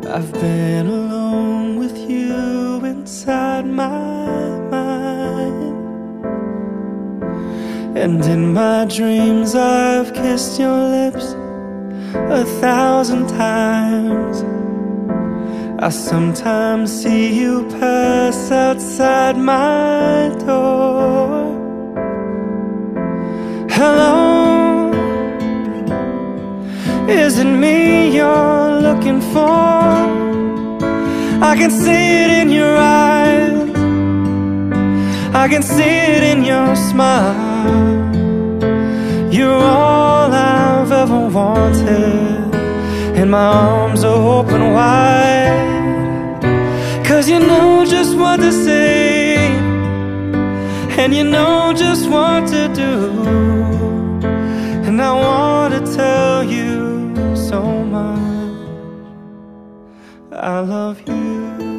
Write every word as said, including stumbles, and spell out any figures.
I've been alone with you inside my mind, and in my dreams I've kissed your lips a thousand times. I sometimes see you pass outside my door. Hello, is it me you're looking for? I can see it in your eyes, I can see it in your smile. You're all I've ever wanted, and my arms are open wide. 'Cause you know just what to say, and you know just what to do, and I want to tell you so much I love you.